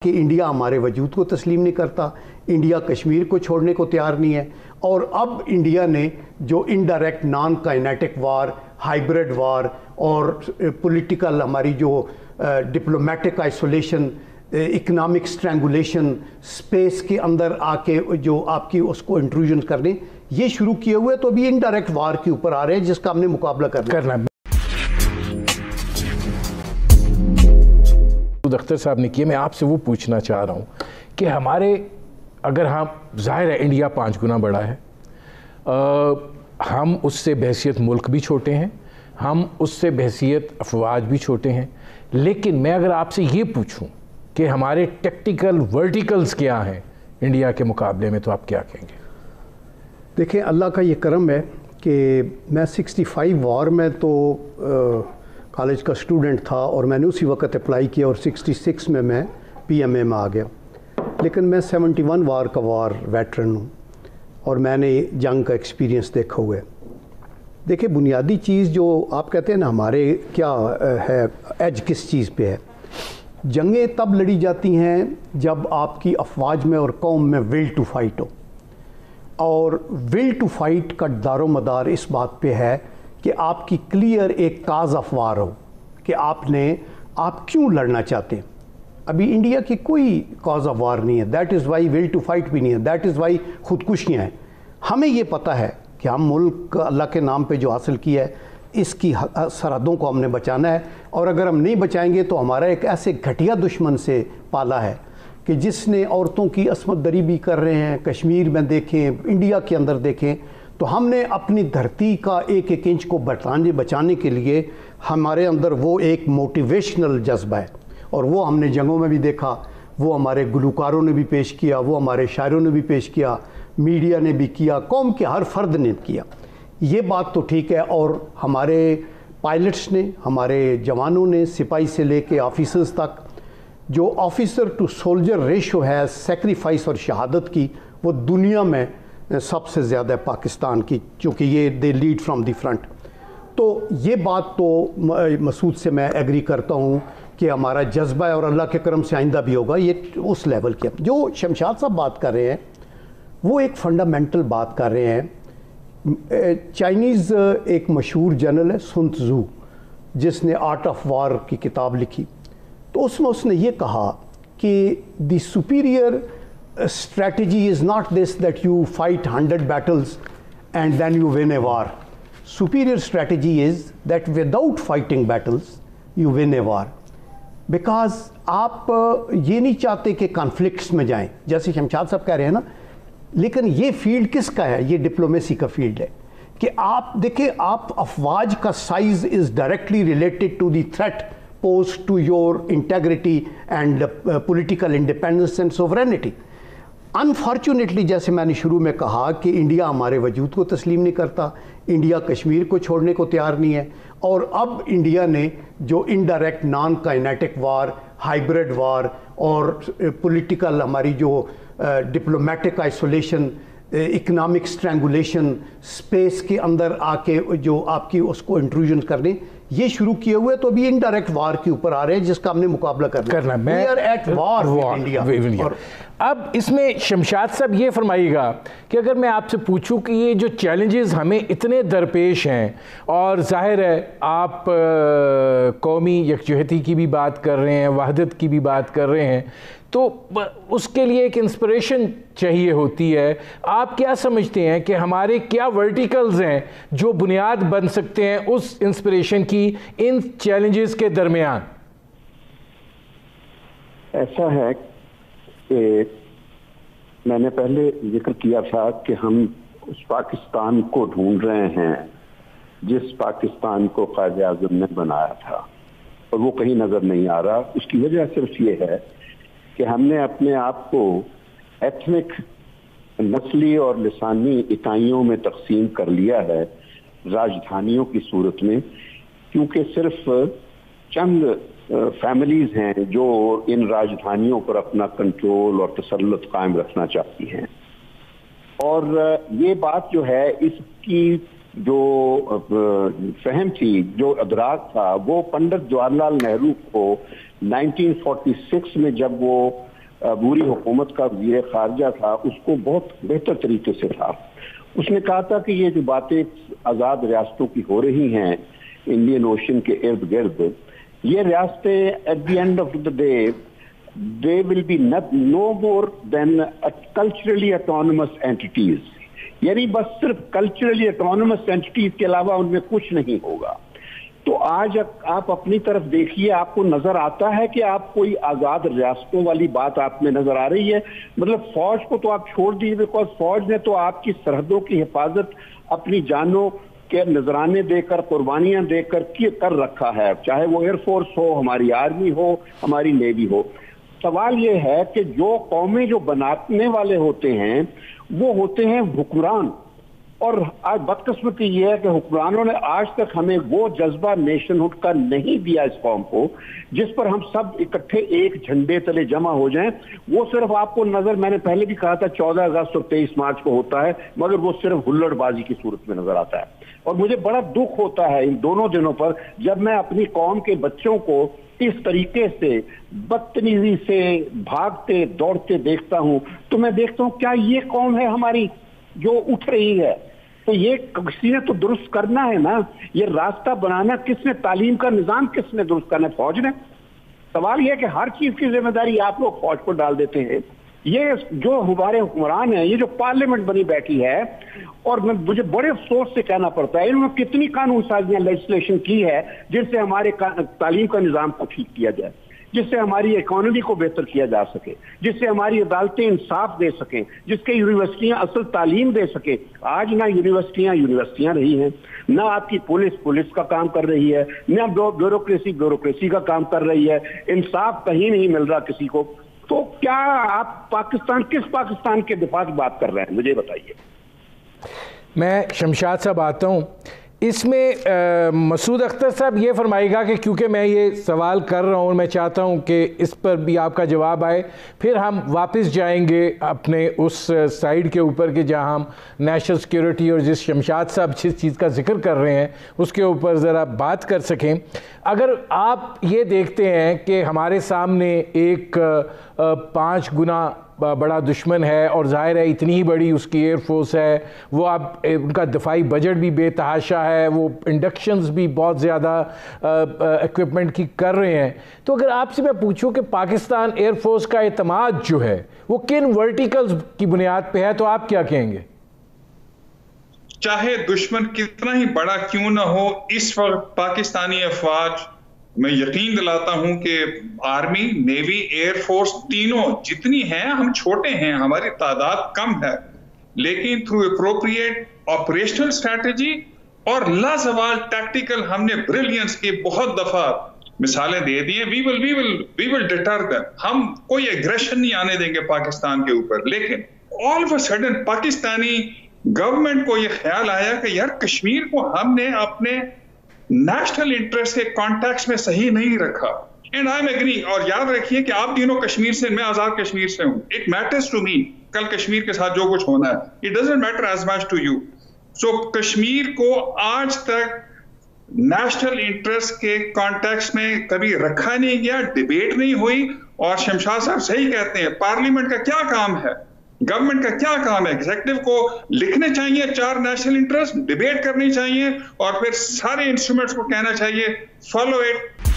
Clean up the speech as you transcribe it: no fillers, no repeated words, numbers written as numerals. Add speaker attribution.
Speaker 1: کہ انڈیا ہمارے وجود کو تسلیم نہیں کرتا، انڈیا کشمیر کو چھوڑنے کو تیار نہیں ہے، اور اب انڈیا نے جو indirect non kinetic war, hybrid war اور پولیٹیکل ہماری جو diplomatic isolation, economic strangulation, space کے اندر آ کے جو آپ کی اس کو انٹروژن کرنے یہ شروع کیے ہوئے، تو ابھی انڈائریکٹ وار کے اوپر آ رہے ہیں جس کا ہم نے مقابلہ کرنا ہے۔
Speaker 2: اختر صاحب نے کیا، میں آپ سے وہ پوچھنا چاہ رہا ہوں کہ ہمارے اگر ہم ظاہر ہے انڈیا 5 گنا بڑا ہے، ہم اس سے بحیثیت ملک بھی چھوٹے ہیں، ہم اس سے بحیثیت افواج بھی چھوٹے ہیں، لیکن میں اگر آپ سے یہ پوچھوں کہ ہمارے ٹیکٹیکل ورٹیکلز کیا ہیں انڈیا کے مقابلے میں، تو آپ کیا کہیں گے؟
Speaker 1: دیکھیں، اللہ کا یہ کرم ہے کہ میں 65 وار میں تو کالج کا اسٹوڈنٹ تھا اور میں نے اسی وقت اپلائی کیا، اور 66 میں پی ایم اے میں آ گیا، لیکن میں 71 وار کا ویٹرن ہوں اور میں نے جنگ کا ایکسپیرینس دیکھا ہوا ہے۔ دیکھیں، بنیادی چیز جو آپ کہتے ہیں نا ہمارے کیا ہے، ایج کس چیز پہ ہے، جنگیں تب لڑی جاتی ہیں جب آپ کی افواج میں اور قوم میں ول ٹو فائٹ ہو، اور ول ٹو فائٹ کا دار و مدار اس بات پہ ہے کہ آپ کی کلیئر ایک کاز آف وار ہو کہ آپ کیوں لڑنا چاہتے ہیں۔ ابھی انڈیا کی کوئی کاز آف وار نہیں ہے، that is why will to fight بھی نہیں ہے، دیٹ از وائی خودکشیاں ہیں۔ ہمیں یہ پتہ ہے کہ ہم ملک اللہ کے نام پہ جو حاصل کیا ہے اس کی سرحدوں کو ہم نے بچانا ہے، اور اگر ہم نہیں بچائیں گے تو ہمارا ایک ایسے گھٹیا دشمن سے پالا ہے کہ جس نے عورتوں کی عصمت دری بھی کر رہے ہیں، کشمیر میں دیکھیں، انڈیا کے اندر دیکھیں، تو ہم نے اپنی دھرتی کا ایک ایک انچ کو بچانے کے لیے ہمارے اندر وہ ایک موٹیویشنل جذبہ ہے، اور وہ ہم نے جنگوں میں بھی دیکھا، وہ ہمارے گلوکاروں نے بھی پیش کیا، وہ ہمارے شاعروں نے بھی پیش کیا، میڈیا نے بھی کیا، قوم کے ہر فرد نے کیا۔ یہ بات تو ٹھیک ہے، اور ہمارے پائلٹس نے، ہمارے جوانوں نے، سپاہی سے لے کے آفیسرز تک، جو آفیسر ٹو سولجر ریشو ہے سیکریفائس اور شہادت کی، وہ دنیا میں سب سے زیادہ پاکستان کی، چونکہ یہ they led from the front. تو یہ بات تو مسعود سے میں ایگری کرتا ہوں کہ ہمارا جذبہ ہے، اور اللہ کے کرم سے آئندہ بھی ہوگا، یہ اس لیول کے۔ جو شمشاد صاحب بات کر رہے ہیں وہ ایک فنڈامنٹل بات کر رہے ہیں۔ چائنیز ایک مشہور جنرل ہے سن تزو، جس نے آرٹ آف وار کی کتاب لکھی، تو اس میں اس نے یہ کہا کہ the superior strategy is not this that you fight 100 battles and then you win a war. Superior strategy is that without fighting battles you win a war. Because آپ یہ نہیں چاہتے کہ conflicts میں جائیں، جیسے شمشاد صاحب کہہ رہے ہیں نا، لیکن یہ فیلڈ کس کا ہے؟ یہ ڈپلومیسی کا فیلڈ ہے کہ آپ دیکھیں، آپ افواج کا size is directly related to the threat posed to your integrity and political independence and sovereignty. Unfortunately جیسے میں نے شروع میں کہا کہ انڈیا ہمارے وجود کو تسلیم نہیں کرتا، انڈیا کشمیر کو چھوڑنے کو تیار نہیں ہے، اور اب انڈیا نے جو indirect non kinetic war, hybrid war اور پولیٹیکل ہماری جو diplomatic isolation, economic strangulation, space کے اندر آ کے جو آپ کی اس کو انٹروژن کرنے یہ شروع کیے ہوئے، تو ابھی انڈائریکٹ وار کے اوپر آ رہے ہیں جس کا ہم نے مقابلہ کرنا ہے۔ We are at war with India۔
Speaker 2: اب اس میں شمشاد صاحب یہ فرمائیے گا کہ اگر میں آپ سے پوچھوں کہ یہ جو چیلنجز ہمیں اتنے درپیش ہیں، اور ظاہر ہے آپ قومی یکجہتی کی بھی بات کر رہے ہیں، وحدت کی بھی بات کر رہے ہیں، تو اس کے لیے ایک انسپریشن چاہیے ہوتی ہے، آپ کیا سمجھتے ہیں کہ ہمارے کیا ورٹیکلز ہیں جو بنیاد بن سکتے ہیں اس انسپریشن کی ان چیلنجز کے درمیان؟
Speaker 3: ایسا ہے کہ میں نے پہلے ذکر کیا تھا کہ ہم اس پاکستان کو ڈھونڈ رہے ہیں جس پاکستان کو قائد اعظم نے بنایا تھا، اور وہ کہیں نظر نہیں آ رہا۔ اس کی وجہ صرف یہ ہے کہ ہم نے اپنے آپ کو ایتھنک، نسلی اور لسانی اکائیوں میں تقسیم کر لیا ہے راجدھانیوں کی صورت میں، کیونکہ صرف چند فیملیز ہیں جو ان راجدھانیوں پر اپنا کنٹرول اور تسلط قائم رکھنا چاہتی ہیں، اور یہ بات جو ہے اس کی جو فہم تھی، جو ادراک تھا، وہ پنڈت جواہر لال نہرو کو 1946 میں جب وہ عبوری حکومت کا وزیر خارجہ تھا اس کو بہت بہتر طریقے سے تھا. اس نے کہا تھا کہ یہ جو باتیں آزاد ریاستوں کی ہو رہی ہیں انڈین اوشن کے ارد گرد, یہ ریاستیں at the end of the day they will be no more than culturally autonomous entities. یعنی بس صرف culturally autonomous entities کے علاوہ ان میں کچھ نہیں ہوگا. تو آج آپ اپنی طرف دیکھیے, آپ کو نظر آتا ہے کہ آپ کوئی آزاد ریاستوں والی بات آپ میں نظر آ رہی ہے. مطلب فوج کو تو آپ چھوڑ دیجیے, بیکاز فوج نے تو آپ کی سرحدوں کی حفاظت اپنی جانوں کے نذرانے دے کر, قربانیاں دے کر کر رکھا ہے, چاہے وہ ایئر فورس ہو, ہماری آرمی ہو, ہماری نیوی ہو. سوال یہ ہے کہ جو قومیں جو بنانے والے ہوتے ہیں وہ ہوتے ہیں حکمران, اور آج بدقسمتی یہ ہے کہ حکمرانوں نے آج تک ہمیں وہ جذبہ نیشن ہوڈ کا نہیں دیا اس قوم کو جس پر ہم سب اکٹھے ایک جھنڈے تلے جمع ہو جائیں. وہ صرف آپ کو نظر, میں نے پہلے بھی کہا تھا 14 اگست اور 23 مارچ کو ہوتا ہے, مگر وہ صرف ہلڑ بازی کی صورت میں نظر آتا ہے. اور مجھے بڑا دکھ ہوتا ہے ان دونوں دنوں پر جب میں اپنی قوم کے بچوں کو اس طریقے سے بدتمیزی سے بھاگتے دوڑتے دیکھتا ہوں, تو میں دیکھتا ہوں کیا یہ قوم ہے ہماری جو اٹھ رہی ہے؟ تو یہ کسی نے تو درست کرنا ہے نا. یہ راستہ بنانا کس نے, تعلیم کا نظام کس نے درست کرنا ہے؟ فوج نے. سوال یہ ہے کہ ہر چیز کی ذمہ داری آپ لوگ فوج کو ڈال دیتے ہیں. یہ جو ہمارے حکمران ہیں, یہ جو پارلیمنٹ بنی بیٹھی ہے, اور مجھے بڑے افسوس سے کہنا پڑتا ہے انہوں نے کتنی قانون سازیاں لیجسلیشن کی ہے جن سے ہمارے تعلیم کا نظام کو ٹھیک کیا جائے, جس سے ہماری اکانومی کو بہتر کیا جا سکے, جس سے ہماری عدالتیں انصاف دے سکیں, جس کے یونیورسٹیاں اصل تعلیم دے سکیں. آج نہ یونیورسٹیاں رہی ہیں, نہ آپ کی پولیس کا کام کر رہی ہے, نہ بیوروکریسی کا کام کر رہی ہے. انصاف کہیں نہیں مل رہا کسی کو. تو کیا آپ کس پاکستان کے دفاع کی بات کر رہے ہیں, مجھے بتائیے.
Speaker 2: میں شمشاد صاحب آتا ہوں. اس میں مسعود اختر صاحب یہ فرمائے گا کہ کیونکہ میں یہ سوال کر رہا ہوں, میں چاہتا ہوں کہ اس پر بھی آپ کا جواب آئے, پھر ہم واپس جائیں گے اپنے اس سائیڈ کے اوپر کہ جہاں ہم نیشنل سیکیورٹی اور جس شمشاد صاحب جس چیز کا ذکر کر رہے ہیں اس کے اوپر ذرا بات کر سکیں. اگر آپ یہ دیکھتے ہیں کہ ہمارے سامنے ایک 5 گنا بڑا دشمن ہے, اور ظاہر ہے اتنی ہی بڑی اس کی ایئر فورس ہے, وہ اب ان کا دفاعی بجٹ بھی بے تحاشا ہے, وہ انڈکشنز بھی بہت زیادہ ایکوپمنٹ کی کر رہے ہیں. تو اگر آپ سے میں پوچھوں کہ پاکستان ایئر فورس کا اعتماد جو ہے وہ کن ورٹیکلز کی بنیاد پہ ہے, تو آپ کیا کہیں گے؟
Speaker 4: چاہے دشمن کتنا ہی بڑا کیوں نہ ہو, اس وقت پاکستانی افواج, میں یقین دلاتا ہوں کہ آرمی, نیوی, ایئر فورس تینوں جتنی ہیں, ہم چھوٹے ہیں, ہماری تعداد کم ہے, لیکن تھرو اپروپریٹ آپریشنل اسٹریٹجی اور لازوال ٹیکٹیکل ہم نے بریلینس کی بہت دفعہ مثالیں دے دی ہیں. We will deter them. ہم کوئی ایگریشن نہیں آنے دیں گے پاکستان کے اوپر. لیکن all of a sudden Pakistani government کو یہ خیال آیا کہ یار کشمیر کو ہم نے اپنے نیشنل انٹرسٹ کے کانٹیکس میں صحیح نہیں رکھا. And I am agree. اور یاد رکھیے کہ آپ تینوں کشمیر سے, میں آزاد کشمیر سے ہوں. اٹ میٹرز ٹو می کل کشمیر کے ساتھ جو کچھ ہونا ہے, it doesn't matter as much to you. So Kashmir کو آج تک نیشنل انٹرسٹ کے کانٹیکس میں کبھی رکھا نہیں گیا, ڈیبیٹ نہیں ہوئی. اور شمشاد صاحب صحیح کہتے ہیں, پارلیمنٹ کا کیا کام ہے, گورنمنٹ کا کیا کام ہے؟ ایگزیکٹو کو لکھنے چاہیے 4 نیشنل انٹرسٹ, ڈیبیٹ کرنی چاہیے, اور پھر سارے انسٹرومنٹس کو کہنا چاہیے فالو اٹ.